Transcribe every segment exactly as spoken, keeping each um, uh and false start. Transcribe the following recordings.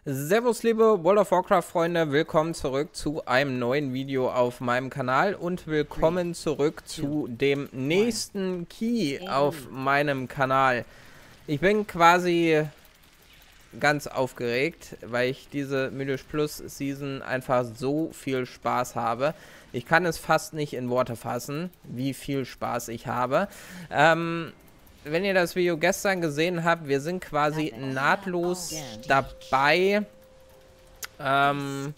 Servus liebe World of Warcraft Freunde, willkommen zurück zu einem neuen Video auf meinem Kanal und willkommen zurück zu dem nächsten Key auf meinem Kanal. Ich bin quasi ganz aufgeregt, weil ich diese Mythisch Plus Season einfach so viel Spaß habe. Ich kann es fast nicht in Worte fassen, wie viel Spaß ich habe. Ähm... Wenn ihr das Video gestern gesehen habt, wir sind quasi nahtlos dabei, ähm,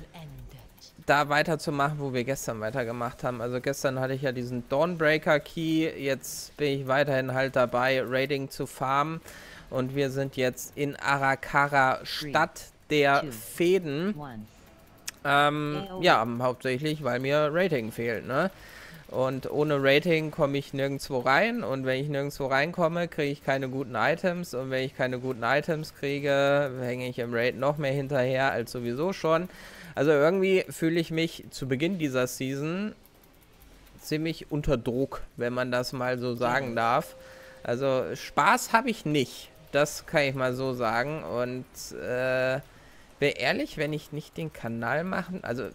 da weiterzumachen, wo wir gestern weitergemacht haben. Also gestern hatte ich ja diesen Dawnbreaker Key, jetzt bin ich weiterhin halt dabei, Raiding zu farmen. Und wir sind jetzt in Arakara, Stadt der Feen. Ähm, ja, hauptsächlich, weil mir Rating fehlt, ne? Und ohne Rating komme ich nirgendwo rein. Und wenn ich nirgendwo reinkomme, kriege ich keine guten Items. Und wenn ich keine guten Items kriege, hänge ich im Raid noch mehr hinterher als sowieso schon. Also irgendwie fühle ich mich zu Beginn dieser Season ziemlich unter Druck, wenn man das mal so sagen darf. Also Spaß habe ich nicht. Das kann ich mal so sagen. Und äh, wäre ehrlich, wenn ich nicht den Kanal machen... Also...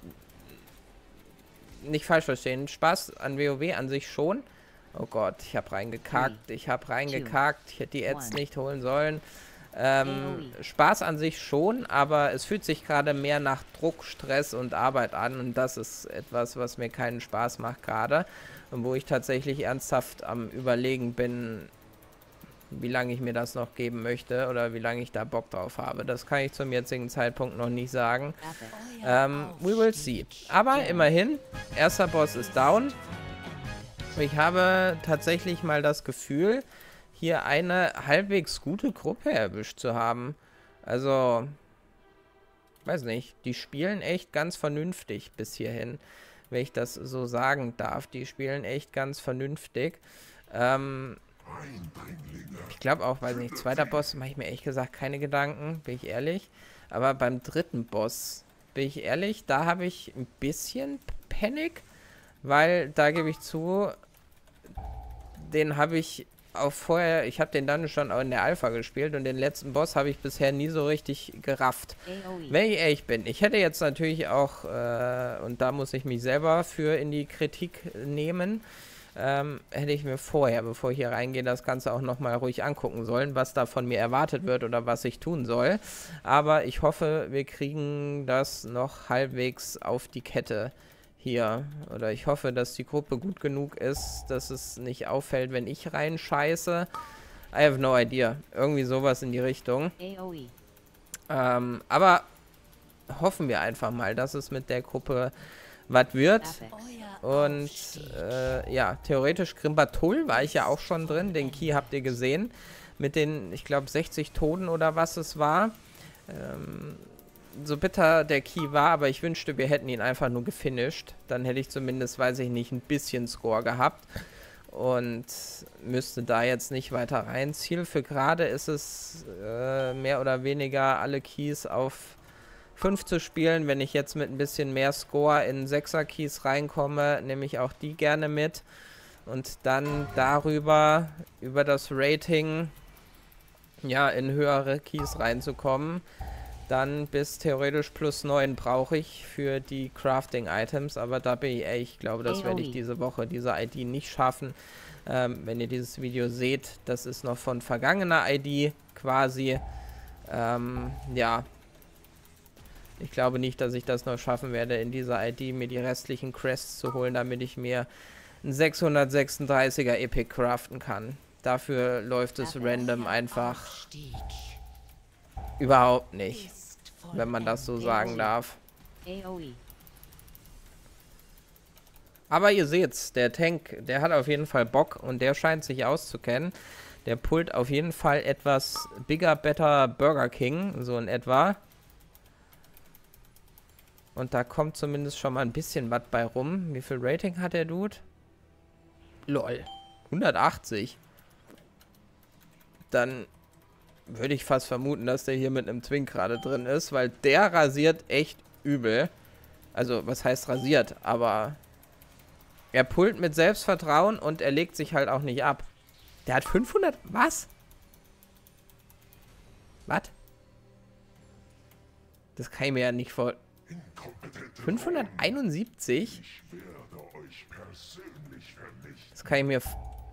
Nicht falsch verstehen, Spaß an WoW an sich schon. Oh Gott, ich habe reingekackt, ich habe reingekackt, ich hätte die Ads nicht holen sollen. Ähm, Spaß an sich schon, aber es fühlt sich gerade mehr nach Druck, Stress und Arbeit an und das ist etwas, was mir keinen Spaß macht gerade und wo ich tatsächlich ernsthaft am Überlegen bin, wie lange ich mir das noch geben möchte oder wie lange ich da Bock drauf habe. Das kann ich zum jetzigen Zeitpunkt noch nicht sagen. Ähm, we will see. Aber immerhin, erster Boss ist down. Ich habe tatsächlich mal das Gefühl, hier eine halbwegs gute Gruppe erwischt zu haben. Also, weiß nicht, die spielen echt ganz vernünftig bis hierhin, wenn ich das so sagen darf. Die spielen echt ganz vernünftig. Ähm... Ich glaube auch, weiß nicht, zweiter Boss mache ich mir ehrlich gesagt keine Gedanken, bin ich ehrlich. Aber beim dritten Boss, bin ich ehrlich, da habe ich ein bisschen Panik, weil da gebe ich zu, den habe ich auch vorher, ich habe den dann schon auch in der Alpha gespielt und den letzten Boss habe ich bisher nie so richtig gerafft. Wenn ich ehrlich bin, ich hätte jetzt natürlich auch, äh, und da muss ich mich selber für in die Kritik nehmen, Ähm, hätte ich mir vorher, bevor ich hier reingehe, das Ganze auch nochmal ruhig angucken sollen, was da von mir erwartet wird oder was ich tun soll. Aber ich hoffe, wir kriegen das noch halbwegs auf die Kette hier. Oder ich hoffe, dass die Gruppe gut genug ist, dass es nicht auffällt, wenn ich reinscheiße. I have no idea. Irgendwie sowas in die Richtung. Ähm, aber hoffen wir einfach mal, dass es mit der Gruppe was wird. Und äh, ja, theoretisch Grimbatul war ich ja auch schon drin. Den Key habt ihr gesehen. Mit den, ich glaube, sechzig Toten oder was es war. Ähm, so bitter der Key war, aber ich wünschte, wir hätten ihn einfach nur gefinisht. Dann hätte ich zumindest, weiß ich nicht, ein bisschen Score gehabt. Und müsste da jetzt nicht weiter rein. Ziel für gerade ist es, äh, mehr oder weniger alle Keys auf fünf zu spielen. Wenn ich jetzt mit ein bisschen mehr Score in sechser Keys reinkomme, nehme ich auch die gerne mit. Und dann darüber, über das Rating, ja, in höhere Keys reinzukommen. Dann bis theoretisch plus neun brauche ich für die Crafting-Items. Aber da bin ich ehrlich, ich glaube, das werde ich diese Woche, diese I D nicht schaffen. Ähm, wenn ihr dieses Video seht, das ist noch von vergangener I D quasi. Ähm, ja, ich glaube nicht, dass ich das noch schaffen werde, in dieser I D mir die restlichen Crests zu holen, damit ich mir einen sechshundertsechsunddreißiger Epic craften kann. Dafür läuft es random einfach überhaupt nicht, wenn man das so sagen darf. Aber ihr seht's, der Tank, der hat auf jeden Fall Bock und der scheint sich auszukennen. Der pullt auf jeden Fall etwas Bigger, Better Burger King, so in etwa. Und da kommt zumindest schon mal ein bisschen was bei rum. Wie viel Rating hat der Dude? Lol. hundertachtzig. Dann würde ich fast vermuten, dass der hier mit einem Twink gerade drin ist, weil der rasiert echt übel. Also, was heißt rasiert? Aber er pullt mit Selbstvertrauen und er legt sich halt auch nicht ab. Der hat fünfhundert... Was? Was? Das kann ich mir ja nicht vor... fünfhunderteinundsiebzig? Das kann ich mir...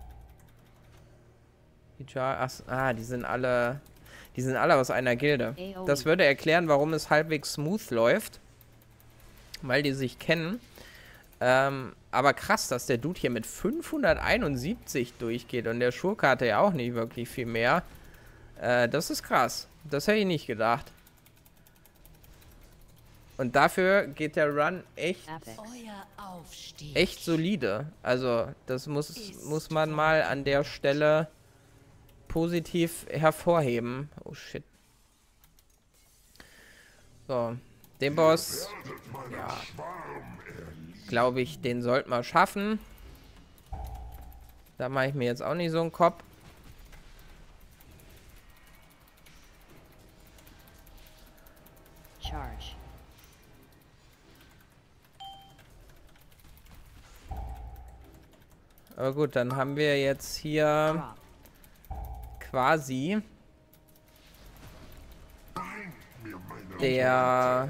Ach, ah, die sind alle... Die sind alle aus einer Gilde. Das würde erklären, warum es halbwegs smooth läuft. Weil die sich kennen. Ähm, aber krass, dass der Dude hier mit fünfhunderteinundsiebzig durchgeht. Und der Schurke hatte ja auch nicht wirklich viel mehr. Äh, das ist krass. Das hätte ich nicht gedacht. Und dafür geht der Run echt, echt solide. Also, das muss, muss man mal an der Stelle positiv hervorheben. Oh, shit. So, den Boss, ja, glaube ich, den sollten wir schaffen. Da mache ich mir jetzt auch nicht so einen Kopf. Charge. Aber gut, dann haben wir jetzt hier quasi der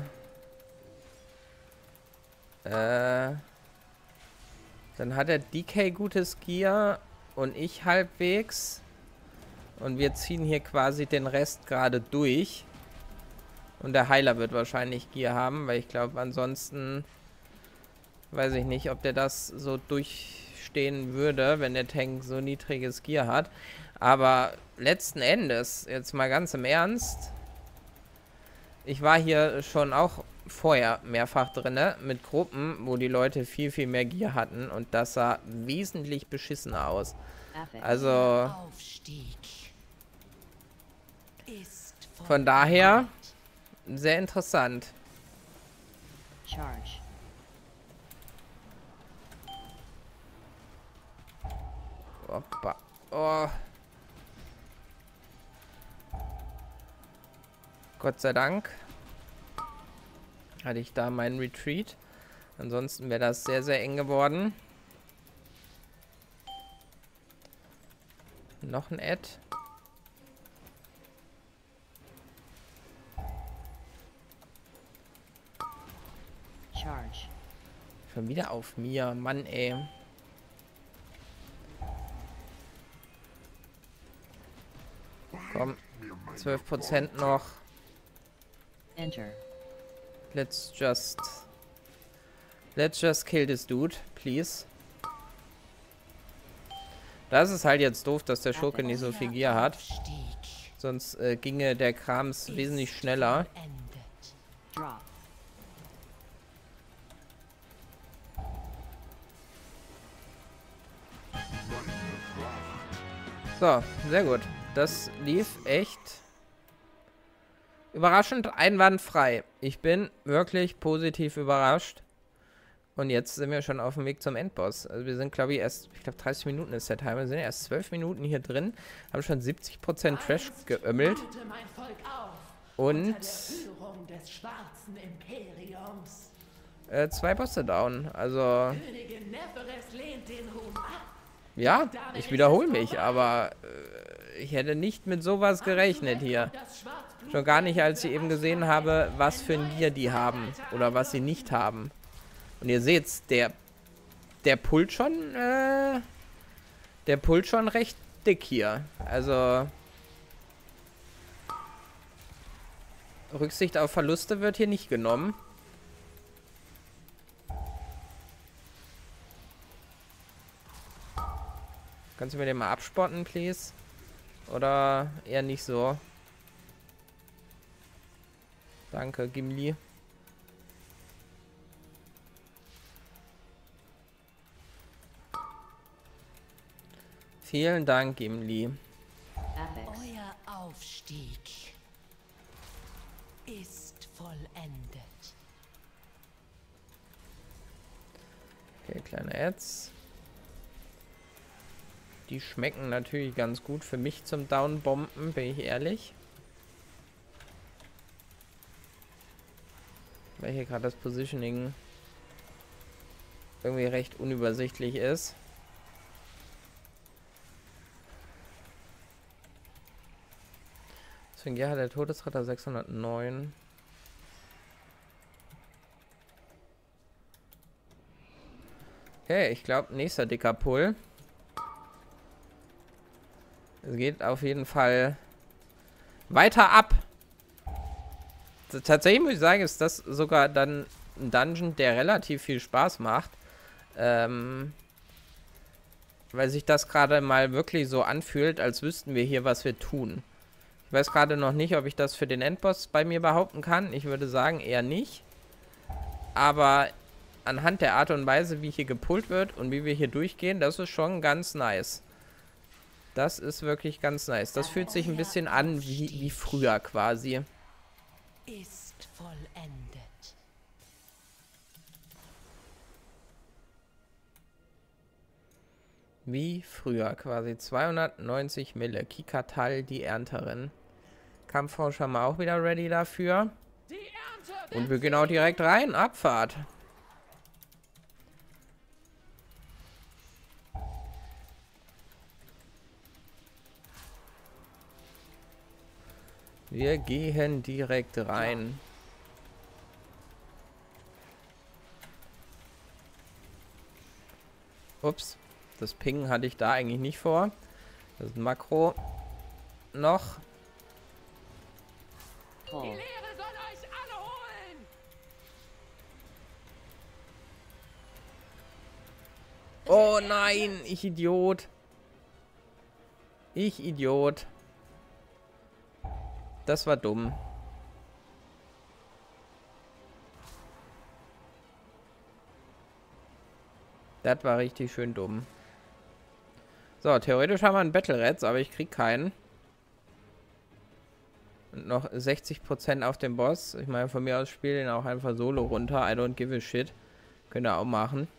äh, dann hat der D K gutes Gear und ich halbwegs und wir ziehen hier quasi den Rest gerade durch und der Heiler wird wahrscheinlich Gear haben, weil ich glaube ansonsten weiß ich nicht, ob der das so durchstehen würde, wenn der Tank so niedriges Gear hat. Aber letzten Endes, jetzt mal ganz im Ernst, ich war hier schon auch vorher mehrfach drin, mit Gruppen, wo die Leute viel, viel mehr Gear hatten und das sah wesentlich beschissener aus. Also, von daher, sehr interessant. Charge. Opa. Oh. Gott sei Dank hatte ich da meinen Retreat. Ansonsten wäre das sehr, sehr eng geworden. Noch ein Ad. Charge. Schon wieder auf mir. Mann, ey. Komm. zwölf Prozent noch. Enter. Let's just... Let's just kill this dude, please. Das ist halt jetzt doof, dass der Schurke nicht so viel Gear hat. Sonst äh, ginge der Krams wesentlich schneller. Drop. So, sehr gut. Das lief echt überraschend einwandfrei. Ich bin wirklich positiv überrascht. Und jetzt sind wir schon auf dem Weg zum Endboss. Also wir sind, glaube ich, erst, ich glaube dreißig Minuten ist der Timer. Wir sind erst zwölf Minuten hier drin. Haben schon siebzig Prozent Trash geömmelt. Und äh, zwei Bosse down. Also ja, ich wiederhole mich, aber äh, ich hätte nicht mit sowas gerechnet hier. Schon gar nicht, als ich eben gesehen habe, was für ein Gear die haben. Oder was sie nicht haben. Und ihr seht's, der, der pullt schon, äh, der pullt schon recht dick hier. Also, Rücksicht auf Verluste wird hier nicht genommen. Kannst du mir den mal abspotten, please? Oder eher nicht so? Danke, Gimli. Vielen Dank, Gimli. Euer Aufstieg ist vollendet. Okay, kleine Ads. Die schmecken natürlich ganz gut für mich zum Downbomben, bin ich ehrlich. Weil hier gerade das Positioning irgendwie recht unübersichtlich ist. Deswegen ja, der Todesritter sechshundertneun. Okay, ich glaube, nächster dicker Pull. Es geht auf jeden Fall weiter ab. Tatsächlich muss ich sagen, ist das sogar dann ein Dungeon, der relativ viel Spaß macht. Ähm, weil sich das gerade mal wirklich so anfühlt, als wüssten wir hier, was wir tun. Ich weiß gerade noch nicht, ob ich das für den Endboss bei mir behaupten kann. Ich würde sagen, eher nicht. Aber anhand der Art und Weise, wie hier gepullt wird und wie wir hier durchgehen, das ist schon ganz nice. Das ist wirklich ganz nice. Das fühlt sich ein bisschen an wie, wie früher quasi. Ist vollendet. Wie früher quasi. zweihundertneunzig Mille. Kikatal, die Ernterin. Kampfforscher haben wir auch wieder ready dafür. Und wir gehen auch direkt rein. Abfahrt. Wir gehen direkt rein. Ups. Das Pingen hatte ich da eigentlich nicht vor. Das ist ein Makro. Noch. Pull. Die Lehre soll euch alle holen. Oh nein, ich Idiot. Ich Idiot. Das war dumm. Das war richtig schön dumm. So, theoretisch haben wir einen Battle Rats, aber ich krieg keinen. Und noch sechzig Prozent auf dem Boss. Ich meine, von mir aus spiele den auch einfach solo runter. I don't give a shit. Könnt ihr auch machen.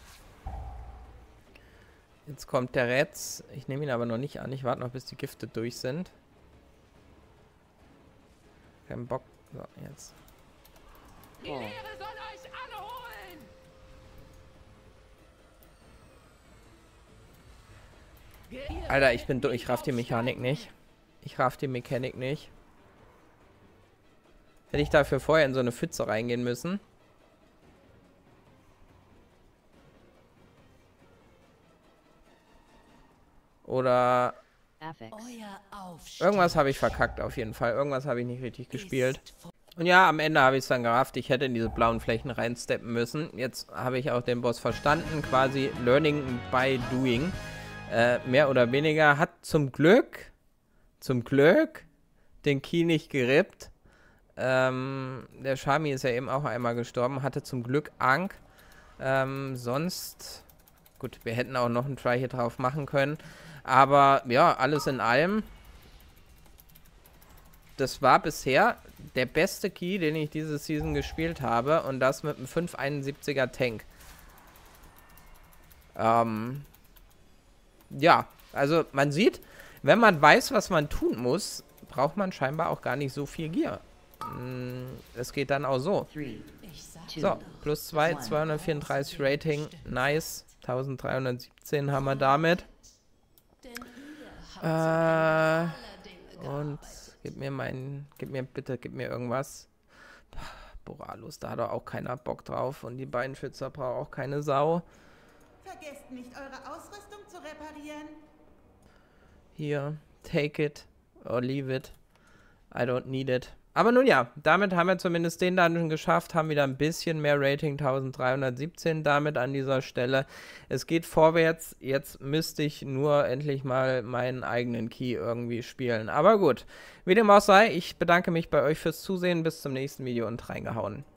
Jetzt kommt der Rats. Ich nehme ihn aber noch nicht an. Ich warte noch, bis die Gifte durch sind. Kein Bock. So, jetzt. Die Lehre soll euch alle holen. Alter, ich bin durch. Ich raff die Mechanik nicht. Ich raff die Mechanik nicht. Hätte ich dafür vorher in so eine Pfütze reingehen müssen. Oder irgendwas habe ich verkackt auf jeden Fall. Irgendwas habe ich nicht richtig gespielt. Und ja, am Ende habe ich es dann gerafft. Ich hätte in diese blauen Flächen reinsteppen müssen. Jetzt habe ich auch den Boss verstanden. Quasi Learning by Doing. Äh, mehr oder weniger. Hat zum Glück, zum Glück, den Key nicht gerippt. Ähm, der Shami ist ja eben auch einmal gestorben. Hatte zum Glück Ankh. Ähm, sonst, gut, wir hätten auch noch einen Try hier drauf machen können. Aber ja, alles in allem, das war bisher der beste Key, den ich diese Season gespielt habe. Und das mit einem fünf einundsiebziger Tank. Ähm, ja, also man sieht, wenn man weiß, was man tun muss, braucht man scheinbar auch gar nicht so viel Gear. Es geht dann auch so. So, plus zwei, zweihundertvierunddreißig Rating. Nice. dreizehnhundertsiebzehn haben wir damit. Äh, und gib mir mein, gib mir bitte, gib mir irgendwas. Boralus, da hat doch auch keiner Bock drauf. Und die beiden Schützer brauchen auch keine Sau. Vergesst nicht, eure Ausrüstung zu reparieren. Hier, take it or leave it. I don't need it. Aber nun ja, damit haben wir zumindest den Dungeon geschafft, haben wieder ein bisschen mehr Rating, dreizehnhundertsiebzehn damit an dieser Stelle. Es geht vorwärts, jetzt müsste ich nur endlich mal meinen eigenen Key irgendwie spielen. Aber gut, wie dem auch sei, ich bedanke mich bei euch fürs Zusehen, bis zum nächsten Video und reingehauen.